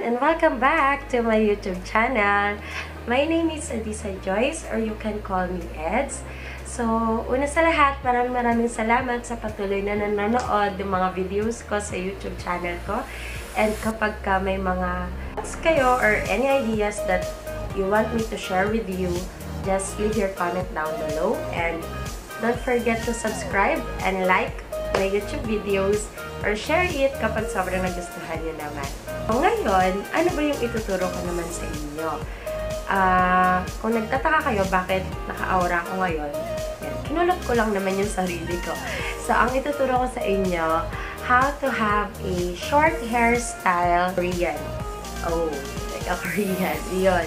and welcome back to my YouTube channel. My name is EDIZZA Joyce, or you can call me Eds. So, una sa lahat, maraming salamat sa patuloy na nanonood ng mga videos ko sa YouTube channel ko. And kapag may mga thoughts kayo or any ideas that you want me to share with you, just leave your comment down below. And don't forget to subscribe and like my YouTube videos or share it kapag sobrang nagustuhan nyo naman. So, ngayon, ano ba yung ituturo ko naman sa inyo? Kung nagtataka kayo bakit naka-aura ko ngayon, kinulot ko lang naman yung sarili ko. So, ang ituturo ko sa inyo, how to have a short hairstyle Korean. Oh, like a Korean. Yun.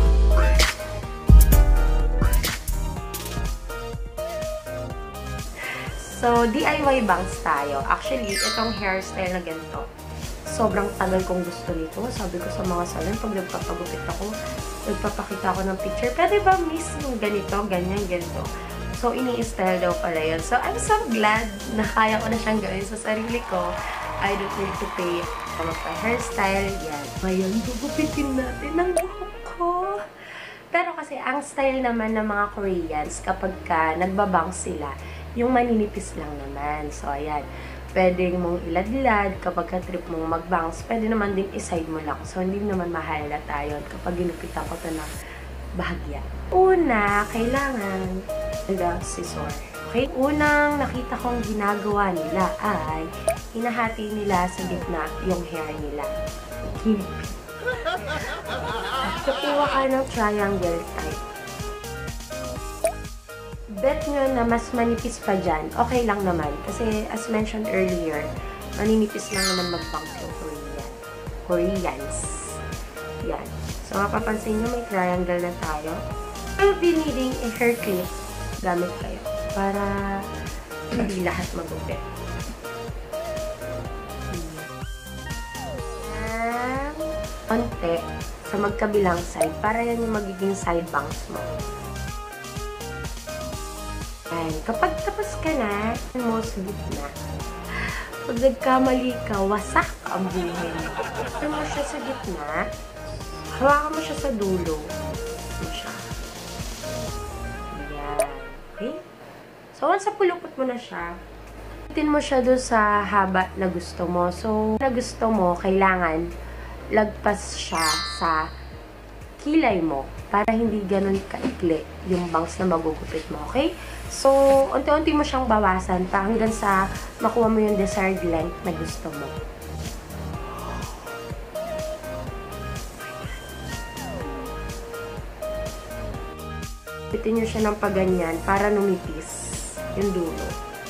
So, DIY bangs tayo. Actually, itong hairstyle na ganito, sobrang tagal kong gusto nito. Sabi ko sa mga salon, pag nagpapagupit ako, nagpapakita ako ng picture. Pwede ba miss yung ganito, ganyan, ganito? So, ini-style daw pala yun. So, I'm so glad na kaya ko na siyang gawin sa sarili ko. I don't need to pay magpa-hairstyle. Yan. Ngayon, gugupitin natin ang buhok ko. Pero kasi, ang style naman ng mga Koreans, kapag nagbabangs sila, yung maninipis lang naman. So, ayan. Pwede mong iladlad. Kapag ka-trip mong mag-bangs, pwede naman din iside mo lang. So, hindi naman mahalata yun kapag ginupitan ko ito ng bahagya. Una, kailangan ng scissor. Okay? Unang nakita kong ginagawa nila ay hinahati nila sa gitna yung hair nila. Kukuha ka ng triangle type. Bet nyo na mas manipis pa dyan, okay lang naman. Kasi as mentioned earlier, maninipis lang naman mag-bangs yung Koreans. Yan. So, mapapansin nyo may triangle na tayo. I'll be needing a hair clip. Gamit kayo. Para hindi lahat magupit. Konti sa magkabilang side. Para yan yung magiging side bangs mo. And kapag tapos ka na, mo sa gitna. Pag nagkamali ka, wasak ang buhay mo. Pag mo siya sa gitna, hawakan mo siya sa dulo. Mo siya. Ayan. Okay? So, once pulupot mo na siya, itin mo siya doon sa haba na gusto mo. So, na gusto mo, kailangan lagpas siya sa kilay mo para hindi ganun kaikli yung bangs na magugupit mo. Okay? So, unti-unti mo siyang bawasan pa hanggang sa makuha mo yung desired length na gusto mo. Pitin nyo siya ng paganyan para numipis yung dulo.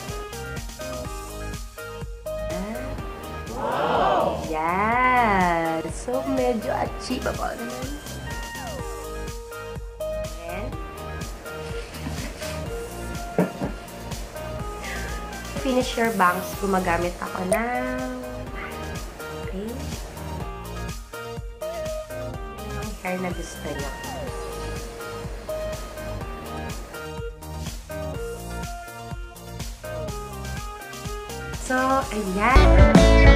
Wow! Yan! So, medyo achievable naman. Finish your bangs, gumagamit ako ng yung hair na gusto niyo. So, ayan.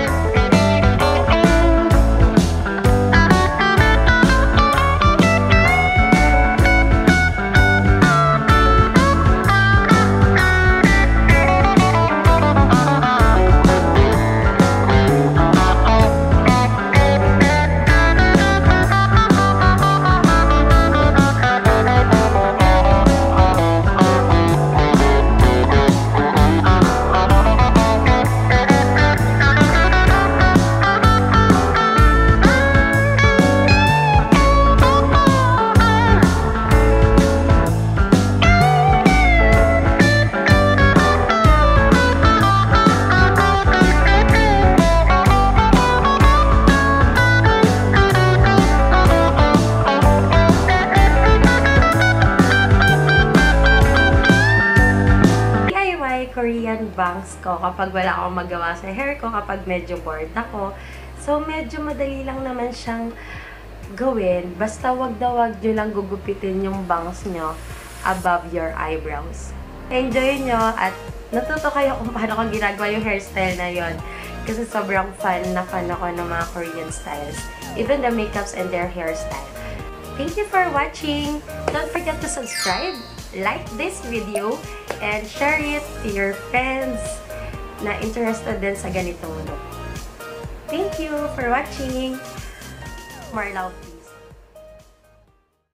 Korean bangs ko kapag wala akong magawa sa hair ko, kapag medyo bored ako. So, medyo madali lang naman siyang gawin. Basta wag nyo lang gugupitin yung bangs nyo above your eyebrows. Enjoy nyo at natuto kayo kung paano ko ginagawa yung hairstyle na yon. Kasi sobrang fan ako ng mga Korean styles. Even the makeups and their hairstyle. Thank you for watching! Don't forget to subscribe, like this video, and share it to your friends na interested din sa ganitong look. Thank you for watching! More love!